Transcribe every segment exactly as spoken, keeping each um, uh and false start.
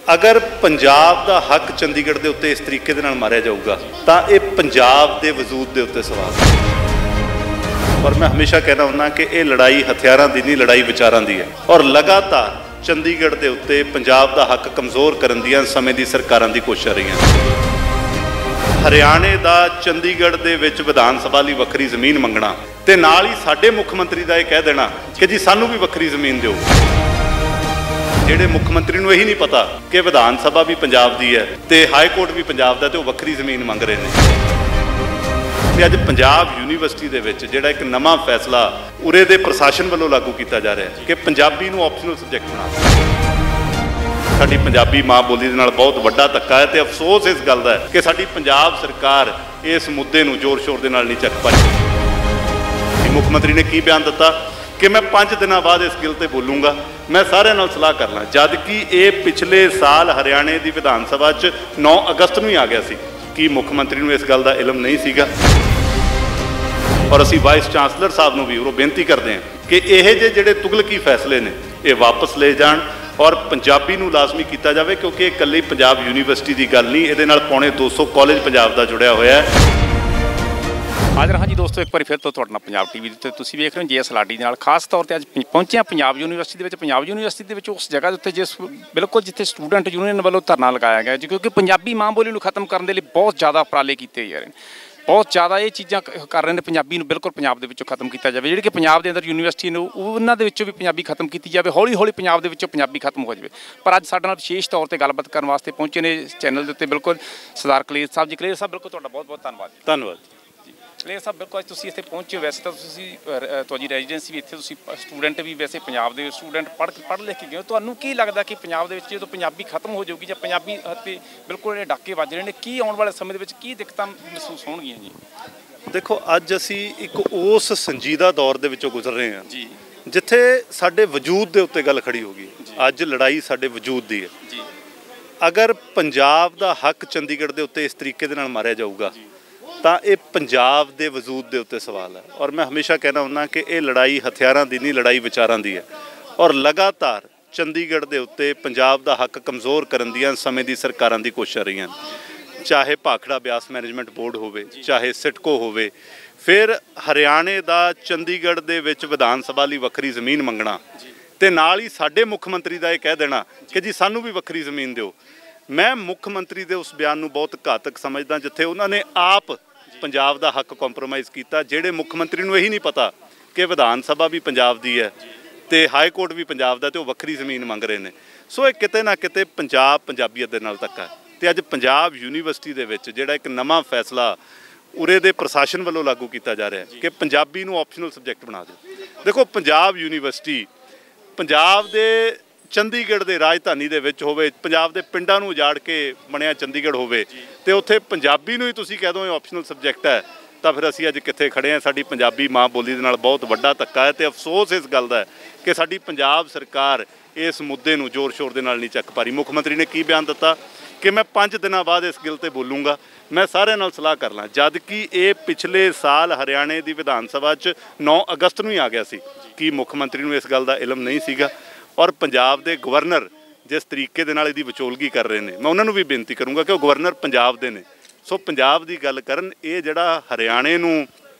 अगर पंजाब का हक चंडीगढ़ के उत्ते इस तरीके दे नाल मारिया जाऊगा तो ये पंजाब के वजूद के उत्ते सवाल है। और मैं हमेशा कहना हुन्ना कि ये लड़ाई हथियारों की नहीं, लड़ाई विचारों की है। और लगातार चंडीगढ़ के उत्ते पंजाब का हक कमज़ोर करन दियां समय की सरकारां दी कोशिश रही। हरियाणे का चंडीगढ़ दे विच विधान सभा लई वक्री जमीन मंगना ते नाल ही साडे मुख मंत्री का यह कह देना कि जी सानू भी वक्री जमीन दिओ। ਜਿਹੜੇ ਮੁੱਖ ਮੰਤਰੀ ਨੂੰ ਇਹੀ ਨਹੀਂ ਪਤਾ ਕਿ ਵਿਧਾਨ ਸਭਾ ਵੀ ਪੰਜਾਬ ਦੀ ਹੈ ਤੇ ਹਾਈ ਕੋਰਟ ਵੀ ਪੰਜਾਬ ਦਾ ਤੇ ਉਹ ਵੱਖਰੀ ਜ਼ਮੀਨ ਮੰਗ ਰਹੇ ਨੇ। ਤੇ ਅੱਜ ਪੰਜਾਬ ਯੂਨੀਵਰਸਿਟੀ ਦੇ ਵਿੱਚ ਜਿਹੜਾ ਇੱਕ ਨਵਾਂ ਫੈਸਲਾ ਉਰੇ ਦੇ ਪ੍ਰਸ਼ਾਸਨ ਵੱਲੋਂ ਲਾਗੂ ਕੀਤਾ ਜਾ ਰਿਹਾ ਹੈ ਕਿ ਪੰਜਾਬੀ ਨੂੰ ਆਪਸ਼ਨਲ ਸਬਜੈਕਟ ਬਣਾ ਦਿੱਤਾ। ਸਾਡੀ ਪੰਜਾਬੀ ਮਾਂ ਬੋਲੀ ਦੇ ਨਾਲ ਬਹੁਤ ਵੱਡਾ ਧੱਕਾ ਹੈ ਤੇ ਅਫਸੋਸ ਇਸ ਗੱਲ ਦਾ ਹੈ ਕਿ ਸਾਡੀ ਪੰਜਾਬ ਸਰਕਾਰ ਇਸ ਮੁੱਦੇ ਨੂੰ ਜ਼ੋਰ ਸ਼ੋਰ ਦੇ ਨਾਲ ਨਹੀਂ ਚੱਕ ਪਾਈ। ਮੁੱਖ ਮੰਤਰੀ ਨੇ ਕੀ ਬਿਆਨ ਦਿੱਤਾ कि मैं पाँच दिनों बाद इस गिल ते बोलूँगा, मैं सारे नाल सलाह कर ਲਾਂ। जद कि ये पिछले साल हरियाणे की विधान सभा च नौ अगस्त में ही आ गया सी कि मुख्य मंत्री को इस गल का इलम नहीं सीगा। और असी वाइस चांसलर साहब को भी वो बेनती करते हैं कि यह जे जिहड़े तुगलकी फैसले ने ये वापस ले जान और पंजाबी नूं लाजमी किया जाए, क्योंकि इकल्ली पंजाब यूनीवर्सिटी की गल नहीं, ये नाल पौने दो सौ कॉलेज पंजाब का जुड़िया होया है। हाजिर हाँ जी दोस्तों, एक बार फिर तो तुहाडे नाल पंजाब टीवी ते तुसीं वेख रहे हो जे एस लाडी दे नाल। खास तौर पर अज पहुंचे हैं पंजाब यूनीवर्सिटी दे विच। पंजाब यूनीवर्सिटी दे विच उस जगह उत्ते जिस बिल्कुल जिथे स्टूडेंट यूनियन वालों धरना लगाया गया, क्योंकि पंजाबी मां बोली नूं खत्म करने लई बहुत ज़्यादा उपराले कीते जा रहे हैं। बहुत ज़्यादा ये चीज़ां कर रहे हैं पंजाबी नूं बिल्कुल पंजाब दे विचों खत्म किया जाए। जिहड़ी कि पंजाब दे अंदर यूनीवर्सिटी ने उन्हां दे विचों भी पंजाबी खत्म की जाए, हौली हौली पंजाब दे विचों पंजाबी खत्म हो जाए। पर अज साडे नाल विशेष तौर पर गलबात करने वास्ते पहुंचे ने चैनल के उत्ते बिल्कुल सरदार कलेर साहब जी। कलेर साहब बिल्कुल तुहाडा बहुत बहुत धन्नवाद। धन्नवाद कलेर साहब, बिल्कुल तुसीं इत्थे पहुंचे हो। वैसे तो तुसीं तुहाडी रेजिडेंसी भी इत्थे, तुसीं स्टूडेंट भी वैसे पंजाब दे स्टूडेंट पढ़ पढ़ लिख के गए हो। तुहानूं की लगदा कि पंजाब दे विच जदों पंजाबी खत्म हो जाऊगी जां पंजाबी ते बिल्कुल ये डाके वज रहे ने, की आउण वाले समय दे विच की दिक्कतां महसूस होणगीਆਂ जी? देखो, अज असी एक उस संजीदा दौर दे विचों गुजर रहे हैं जी, जिथे साडे वजूद दे उत्ते गल खड़ी होगी। अज लड़ाई साडे वजूद दी है जी। अगर पंजाब दा हक चंडीगढ़ दे उत्ते इस तरीके दे नाल मारिया जाऊगा तो ये पंजाब के वजूद के उत्ते सवाल है। और मैं हमेशा कहना हुन्ना कि ये लड़ाई हथियारों की नहीं, लड़ाई विचारों की है। और लगातार चंडीगढ़ के उत्ते पंजाब का हक कमज़ोर करन दियां समय की सरकारां दी कोशिश रही, चाहे भाखड़ा ब्यास मैनेजमेंट बोर्ड होवे, चाहे सिटको होवे, फिर हरियाणे का चंडीगढ़ दे विच विधान सभा लई वक्री जमीन मंगना ते नाल ही साडे मुख मंत्री का यह कह देना कि जी सानू भी वक्री जमीन दिओ। मैं मुख मंत्री के उस बयान नूं बहुत घातक समझदा जिथे उन्होंने आप पंजाब का हक कॉम्प्रोमाइज़ किया। जिहड़े मुख मंत्री नूं यही नहीं पता कि विधान सभा भी पंजाब की है तो हाई कोर्ट भी पंजाब का, तो वक्री जमीन मंग रहे हैं। सो ये किते ना किते पंजाब पंजाबीयत दे नाल धक्का है। तो अज पंजाब यूनीवर्सिटी दे विच जिहड़ा एक नवां फैसला उरे दे प्रशासन वालों लागू किया जा रहा है कि पंजाबी नूं ऑप्शनल सबजैक्ट बना दो। देखो, पंजाब यूनीवर्सिटी पंजाब दे चंडीगढ़ के राजधानी दे विच होवे, पंजाब के पिंडां नूं उजाड़ के बनिया चंडीगढ़ होवे ते उत्थे पंजाबी नूं ही तुसीं कह दो ऑप्शनल सबजैक्ट है, तो फिर असीं अज कित्थे खड़े हैं? साडी पंजाबी मां बोली दे नाल बहुत वड्डा धक्का है। तो अफसोस इस गल दा है कि साडी पंजाब सरकार इस मुद्दे नूं जोर शोर दे नाल नहीं चक पा रही। मुख मंत्री ने की बयान दिता कि मैं पाँच दिनों बाद इस गिल ते बोलूँगा, मैं सारे नाल सलाह कर ਲਾਂ। जद कि ये पिछले साल हरियाणे की विधान सभा च नौ अगस्त में ही आ गया सी कि मुख मंत्री को इस गल का इलम नहीं सीगा। और पंजाब के गवर्नर जिस तरीके दे नाल इहदी विचोलगी कर रहे हैं, मैं उन्होंने भी बेनती करूँगा कि वो गवर्नर पंजाब दे ने, सो पंजाब की गल करन। ये जिहड़ा हरियाणे नूं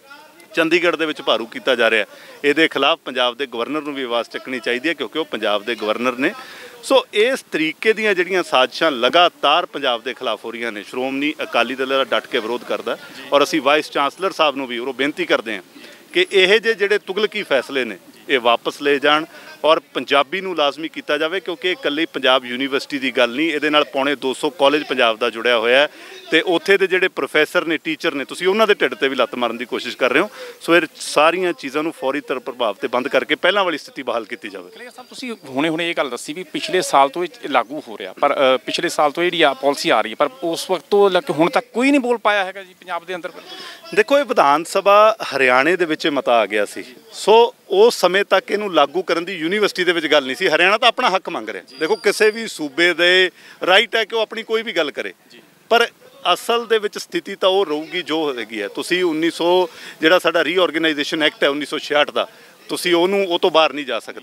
चंडीगढ़ दे विच भारू किया जा रहा है, ये खिलाफ पंजाब के गवर्नर नूं भी आवाज़ चकनी चाहिए है, क्योंकि वो पंजाब के गवर्नर ने। सो इस तरीके दीयां जिहड़ियां साजिशां लगातार पंजाब के खिलाफ हो रही ने। श्रोमणी अकाली दल डट के विरोध करता और असीं वाइस चांसलर साहब नूं भी वो बेनती करते हैं कि यह जे जिहड़े तुगलकी फैसले ने ये वापस ले जान और पंजाबी नूं लाजमी किया जाए, क्योंकि इकल्ली पंजाब यूनीवर्सिटी की गल नहीं, ये नाल पौने दो सौ कॉलेज पंजाब का जुड़िया होया है। तो उत्थे दे जिहड़े प्रोफैसर ने, टीचर ने, तुसीं उन्हां दे ढिੱਡ ते भी लत्त मारन की कोशिश कर रहे हो। सो ये सारियां चीज़ों नूं फौरी तर प्रभाव ते बंद करके पहलां वाली स्थिति बहाल की जाए। कलेर साहब, तुसीं हुणे हुणे ये गल दसी भी पिछले साल तो ये लागू हो रहा, पर पिछले साल तो जिहड़ी पॉलिसी आ रही है, पर उस वक्त तो लग हुण तक कोई नहीं बोल पाया है जी पंजाब के अंदर। देखो, ये विधान सभा हरियाणे दे विच मता आ गया सी, सो उस समय तक इनू लागू करन दी यूनीवर्सिटी दे विच गल नहीं सी। हरियाणा तो अपना हक मंग रहा। देखो, किसी भी सूबे दे राइट है कि वो अपनी कोई भी गल करे, पर असल दे विच स्थिति तो वो रहूगी जो हैगी है। तुसीं उन्नीस सौ जिहड़ा साडा रीऑर्गेनाइजेशन एक्ट है उन्नीस सौ छियाहठ का, तुसीं ओनू वो तो बाहर नहीं जा सकते।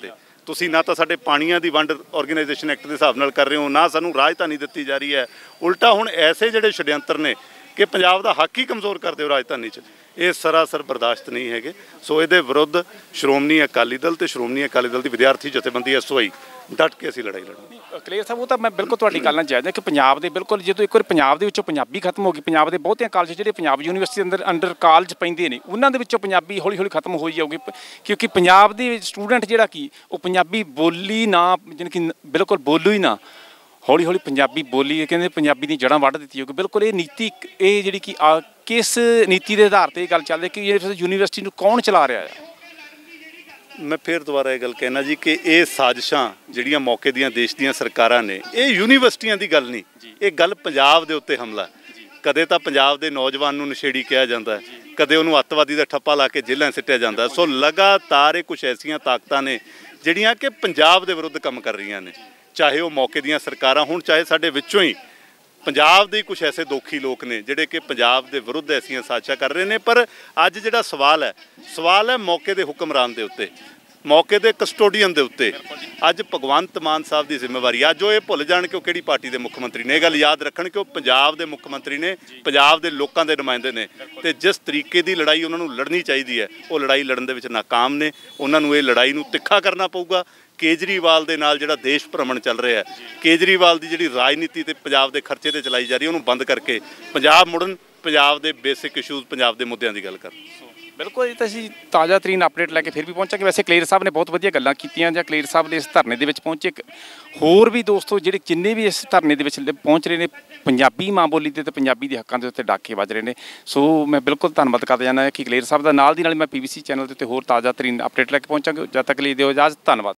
ਤੁਸੀਂ ਨਾ ਤਾਂ ਸਾਡੇ ਪਾਣੀਆਂ ਦੀ ਵੰਡ ਆਰਗੇਨਾਈਜੇਸ਼ਨ ਐਕਟ ਦੇ ਹਿਸਾਬ ਨਾਲ ਕਰ ਰਹੇ ਹੋ, ਨਾ ਸਾਨੂੰ ਰਾਜਧਾਨੀ ਦਿੱਤੀ ਜਾ ਰਹੀ ਹੈ। ਉਲਟਾ ਹੁਣ ਐਸੇ ਜਿਹੜੇ ਛੜਯੰਤਰ ਨੇ ਕਿ ਪੰਜਾਬ ਦਾ ਹੱਕ ਹੀ ਕਮਜ਼ੋਰ ਕਰ ਦਿਓ ਰਾਜਧਾਨੀ 'ਚ, ਇਹ ਸਰਾਸਰ ਬਰਦਾਸ਼ਤ ਨਹੀਂ ਹੈਗੇ। ਸੋ ਇਹਦੇ ਵਿਰੁੱਧ ਸ਼੍ਰੋਮਣੀ ਅਕਾਲੀ ਦਲ ਤੇ ਸ਼੍ਰੋਮਣੀ ਅਕਾਲੀ ਦਲ ਦੀ ਵਿਦਿਆਰਥੀ ਜਥੇਬੰਦੀ ਐਸ ਵਾਈ ਡਟ ਕੇ ਅਸੀਂ ਲੜਾਈ ਲੜਾਂਗੇ। ਕਲੀਅਰ ਸਾਹਿਬ, ਉਹ ਤਾਂ ਮੈਂ ਬਿਲਕੁਲ ਤੁਹਾਡੀ ਗੱਲ ਨਾਲ ਜਾਇਜ਼ ਹਾਂ ਕਿ ਪੰਜਾਬ ਦੇ ਬਿਲਕੁਲ ਜਦੋਂ ਇੱਕ ਵਾਰ ਪੰਜਾਬ ਦੇ ਵਿੱਚੋਂ ਪੰਜਾਬੀ ਖਤਮ ਹੋ ਗਈ, ਪੰਜਾਬ ਦੇ ਬਹੁਤਿਆਂ ਕਾਲਜ ਜਿਹੜੇ ਪੰਜਾਬ ਯੂਨੀਵਰਸਿਟੀ ਅੰਦਰ ਅੰਡਰ ਕਾਲਜ ਪੈਂਦੇ ਨੇ ਉਹਨਾਂ ਦੇ ਵਿੱਚੋਂ ਪੰਜਾਬੀ ਹੌਲੀ ਹੌਲੀ ਖਤਮ ਹੋਈ ਜਾਊਗੀ, ਕਿਉਂਕਿ ਪੰਜਾਬ ਦੇ ਸਟੂਡੈਂਟ ਜਿਹੜਾ ਕੀ ਉਹ ਪੰਜਾਬੀ ਬੋਲੀ ਨਾ ਜਾਣੀ ਕਿ ਬਿਲਕੁਲ ਬੋਲੂ ਹੀ ਨਾ, ਹੌਲੀ ਹੌਲੀ ਪੰਜਾਬੀ ਬੋਲੀ ਕਹਿੰਦੇ ਪੰਜਾਬੀ ਦੀ ਜੜ੍ਹਾਂ ਵੱਢ ਦਿੱਤੀ ਜਾਊਗੀ। ਬਿਲਕੁਲ ਇਹ ਨੀਤੀ ਇਹ ਜਿਹੜੀ ਕਿ ਕਿਸ ਨੀਤੀ ਦੇ ਆਧਾਰ 'ਤੇ ਇਹ ਗੱਲ ਚੱਲਦੀ ਕਿ ਯੂਨੀਵਰਸਿਟੀ ਨੂੰ ਕੌਣ ਚਲਾ ਰਿਹਾ ਹੈ? ਮੈਂ ਫਿਰ ਦੁਬਾਰਾ ਇਹ ਗੱਲ ਕਹਿਣਾ ਜੀ ਕਿ ਇਹ ਸਾਜ਼ਿਸ਼ਾਂ ਜਿਹੜੀਆਂ ਮੌਕੇ ਦੀਆਂ ਦੇਸ਼ ਦੀਆਂ ਸਰਕਾਰਾਂ ਨੇ, ਇਹ ਯੂਨੀਵਰਸਿਟੀਆਂ ਦੀ ਗੱਲ ਨਹੀਂ, ਇਹ ਗੱਲ ਪੰਜਾਬ ਦੇ ਉੱਤੇ ਹਮਲਾ। ਕਦੇ ਤਾਂ ਪੰਜਾਬ ਦੇ ਨੌਜਵਾਨ ਨੂੰ ਨਸ਼ੇੜੀ ਕਿਹਾ ਜਾਂਦਾ, ਕਦੇ ਉਹਨੂੰ ਅੱਤਵਾਦੀ ਦਾ ਠੱਪਾ ਲਾ ਕੇ ਜੇਲ੍ਹਾਂ ਸਿੱਟਿਆ ਜਾਂਦਾ। ਸੋ ਲਗਾਤਾਰ ਇਹ ਕੁਛ ਐਸੀਆਂ ਤਾਕਤਾਂ ਨੇ ਜਿਹੜੀਆਂ ਕਿ ਪੰਜਾਬ ਦੇ ਵਿਰੁੱਧ ਕੰਮ ਕਰ ਰਹੀਆਂ ਨੇ, ਚਾਹੇ ਉਹ ਮੌਕੇ ਦੀਆਂ ਸਰਕਾਰਾਂ ਹੋਣ, ਚਾਹੇ ਸਾਡੇ ਵਿੱਚੋਂ ਹੀ ਪੰਜਾਬ ਦੇ ਕੁਛ ਐਸੇ ਦੋਖੀ ਲੋਕ ਨੇ ਜਿਹੜੇ ਕਿ ਪੰਜਾਬ ਦੇ ਵਿਰੁੱਧ ਐਸੀਆਂ ਸਾਜ਼ਿਸ਼ਾਂ ਕਰ ਰਹੇ ਨੇ। ਪਰ ਅੱਜ ਜਿਹੜਾ ਸਵਾਲ ਹੈ, ਸਵਾਲ ਹੈ ਮੌਕੇ ਦੇ ਹੁਕਮਰਾਨ ਦੇ ਉੱਤੇ, ਮੌਕੇ ਦੇ ਕਸਟੋਡੀਅਨ ਦੇ ਉੱਤੇ। ਅੱਜ ਭਗਵੰਤ ਮਾਨ ਸਾਹਿਬ ਦੀ ਜ਼ਿੰਮੇਵਾਰੀ, ਅੱਜ ਉਹ ਇਹ ਭੁੱਲ ਜਾਣ ਕਿ ਉਹ ਕਿਹੜੀ ਪਾਰਟੀ ਦੇ ਮੁੱਖ ਮੰਤਰੀ ਨੇ, ਇਹ ਗੱਲ ਯਾਦ ਰੱਖਣ ਕਿ ਉਹ ਪੰਜਾਬ ਦੇ ਮੁੱਖ ਮੰਤਰੀ ਨੇ, ਪੰਜਾਬ ਦੇ ਲੋਕਾਂ ਦੇ ਨੁਮਾਇੰਦੇ ਨੇ, ਤੇ ਜਿਸ ਤਰੀਕੇ ਦੀ ਲੜਾਈ ਉਹਨਾਂ ਨੂੰ ਲੜਨੀ ਚਾਹੀਦੀ ਹੈ ਉਹ ਲੜਾਈ ਲੜਨ ਦੇ ਵਿੱਚ ਨਾਕਾਮ ਨੇ। ਉਹਨਾਂ ਨੂੰ ਇਹ ਲੜਾਈ ਨੂੰ ਤਿੱਖਾ ਕਰਨਾ ਪਊਗਾ। ਕੇਜਰੀਵਾਲ ਦੇ ਨਾਲ ਜਿਹੜਾ ਦੇਸ਼ ਭ੍ਰਮਣ ਚੱਲ ਰਿਹਾ, ਕੇਜਰੀਵਾਲ ਦੀ ਜਿਹੜੀ ਰਾਜਨੀਤੀ ਤੇ ਪੰਜਾਬ ਦੇ ਖਰਚੇ ਤੇ ਚਲਾਈ ਜਾ ਰਹੀ, ਉਹਨੂੰ ਬੰਦ ਕਰਕੇ ਪੰਜਾਬ ਮੁੜਨ, ਪੰਜਾਬ ਦੇ ਬੇਸਿਕ ਇਸ਼ੂਜ਼, ਪੰਜਾਬ ਦੇ ਮੁੱਦਿਆਂ ਦੀ ਗੱਲ ਕਰਨ। ਬਿਲਕੁਲ, ਇਹ ਤਾਂ ਅਸੀਂ ਤਾਜ਼ਾ ਤਰੀਨ ਅਪਡੇਟ ਲੈ ਕੇ ਫਿਰ ਵੀ ਪਹੁੰਚਾਂਗੇ। ਵੈਸੇ ਕਲੀਅਰ ਸਾਹਿਬ ਨੇ ਬਹੁਤ ਵਧੀਆ ਗੱਲਾਂ ਕੀਤੀਆਂ, ਜਾਂ ਕਲੀਅਰ ਸਾਹਿਬ ਦੇ ਇਸ ਧਰਨੇ ਦੇ ਵਿੱਚ ਪਹੁੰਚੇ ਹੋਰ ਵੀ ਦੋਸਤੋ ਜਿਹੜੇ ਜਿੰਨੇ ਵੀ ਇਸ ਧਰਨੇ ਦੇ ਵਿੱਚ ਪਹੁੰਚ ਰਹੇ ਨੇ, ਪੰਜਾਬੀ ਮਾਂ ਬੋਲੀ ਦੇ ਤੇ ਪੰਜਾਬੀ ਦੇ ਹੱਕਾਂ ਦੇ ਉੱਤੇ ਡਾਕੇ ਵੱਜ ਰਹੇ ਨੇ। ਸੋ ਮੈਂ ਬਿਲਕੁਲ ਧੰਨਵਾਦ ਕਰਦਾ ਜਾਂਦਾ ਕਿ ਕਲੀਅਰ ਸਾਹਿਬ ਦਾ। ਨਾਲ ਦੀ ਨਾਲ ਮੈਂ ਪੀ ਬੀ ਸੀ ਚੈਨਲ ਦੇ ਉੱਤੇ ਹੋਰ ਤਾਜ਼ਾ ਤਰੀਨ ਅਪਡੇਟ ਲੈ ਕੇ ਪਹੁੰਚਾਂਗੇ। ਜਦ ਤੱਕ ਲਈ ਦਿਓ ਇਜਾਜ਼ਤ, ਧੰਨਵਾਦ।